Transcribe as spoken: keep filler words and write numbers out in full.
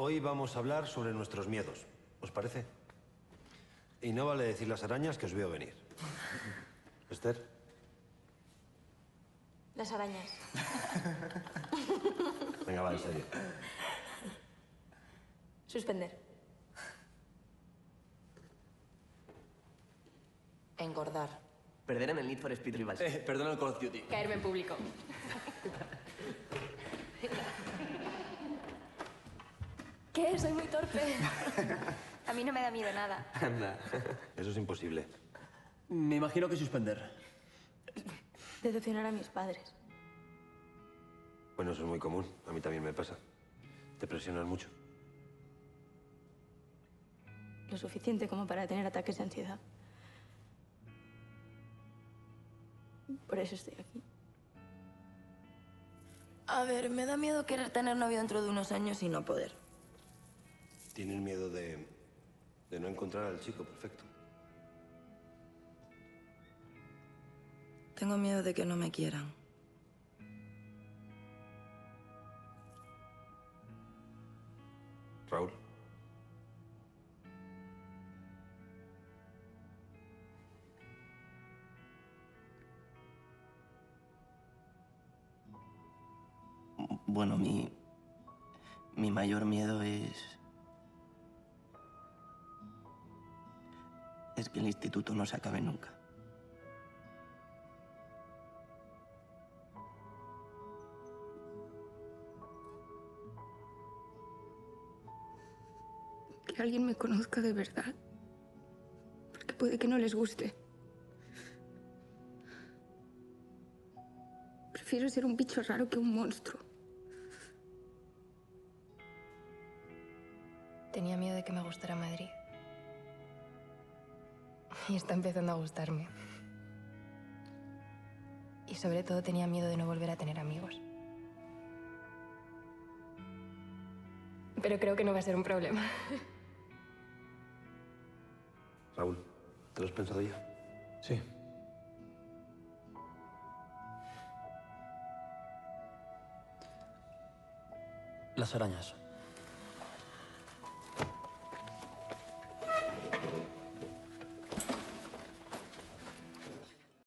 hoy vamos a hablar sobre nuestros miedos. ¿Os parece? Y no vale decir las arañas que os veo venir. ¿Esther? Las arañas. Venga, va, en serio. Suspender. Engordar. Perder en el Need for Speed Rivals. Eh, perdona el Call of Duty. Caerme en público. ¿Qué? Soy muy torpe. A mí no me da miedo nada. Anda. Eso es imposible. Me imagino que suspender. Decepcionar a mis padres. Bueno, eso es muy común. A mí también me pasa. Te presionan mucho. Lo suficiente como para tener ataques de ansiedad. Por eso estoy aquí. A ver, me da miedo querer tener novio dentro de unos años y no poder. Tienen miedo de, de no encontrar al chico perfecto. Tengo miedo de que no me quieran. Raúl. Bueno, mi... mi mayor miedo es... es que el instituto no se acabe nunca. Que alguien me conozca de verdad. Porque puede que no les guste. Prefiero ser un bicho raro que un monstruo. Tenía miedo de que me gustara Madrid. Y está empezando a gustarme. Y sobre todo tenía miedo de no volver a tener amigos. Pero creo que no va a ser un problema. Raúl, ¿te lo has pensado ya? Sí. Las arañas.